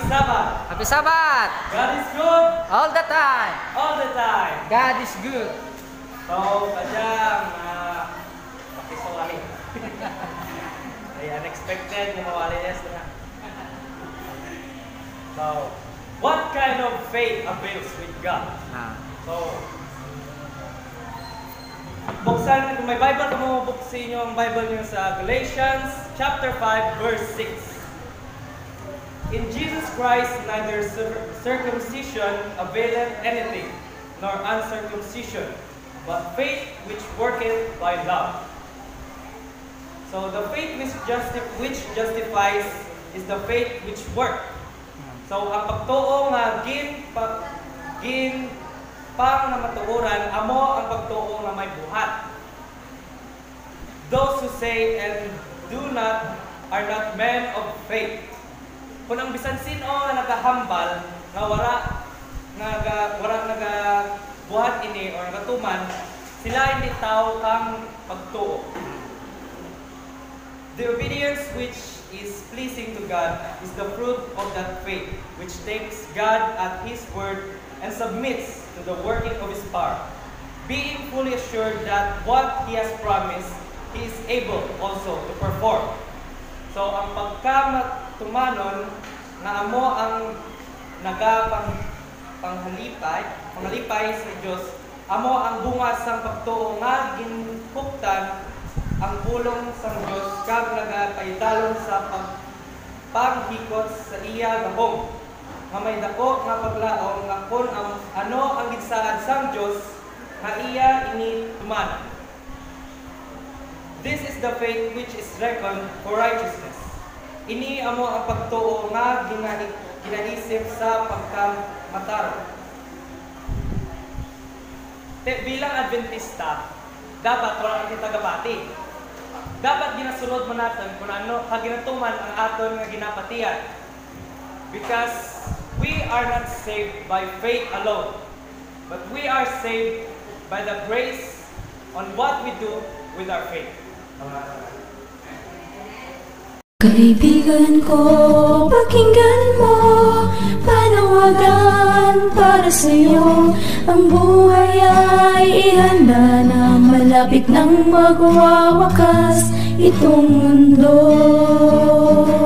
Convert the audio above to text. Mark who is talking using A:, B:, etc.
A: Sabbath!
B: Happy Sabbath!
A: God is good!
B: All the time!
A: All the time!
B: God is good!
A: So, kadyang, pakisawali. Ay, unexpected na mawali yes na. So, what kind of faith avails with God? So, buksan, kung may Bible, kung mo buksin nyo ang Bible nyo sa Galatians chapter 5, verse 6. In Jesus Christ, neither circumcision availeth anything, nor uncircumcision, but faith which worketh by love. So the faith which justifies is the faith which work. So ang pagtuo nga gin pang na matuoran, amo ang pagtuo nga may buhat. Those who say and do not are not men of faith. Kung ang bisan sino nga nagahambal nga wala nagabuhat ini or nagatuman, sila hindi tao kang pagtuo. The obedience which is pleasing to God is the fruit of that faith, which takes God at His word and submits to the working of His power, being fully assured that what He has promised, He is able also to perform. So, ang pagkamatumanon na amo ang panghalipay sa Diyos, amo ang bunga sang pagtuo nga ginhuptan ang pulong sang Diyos kag nagapaytalon sa panghikot sa iya gahom. Nga may dako nga paglaom nga kun ano ang gidsaad sang Diyos nga iya ini tuman. This is the faith which is reckoned for righteousness. Ini amo ang pagtuo nga ginaisip sa pagkamataro. Bilang Adventista, dapat wala kita tagapati. Dapat ginasunod mo natin kung ano kaginatuman ang aton nga ginapatian. Because we are not saved by faith alone, but we are saved by the grace on what we do with our faith.
C: Kaibigan ko, pakinggan mo, panawagan para sa'yo. Ang buhay ay ihanda na, malapit nang magwawakas itong mundo.